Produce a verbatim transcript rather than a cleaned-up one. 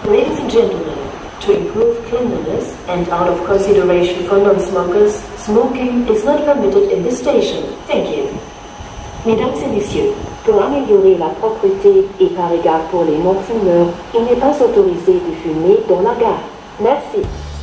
Ladies and gentlemen, to improve cleanliness and out of consideration for non-smokers, smoking is not permitted in this station. Thank you. Mesdames et messieurs, pour améliorer la propreté et par égard pour les non-fumeurs, il n'est pas autorisé de fumer dans la gare. Merci.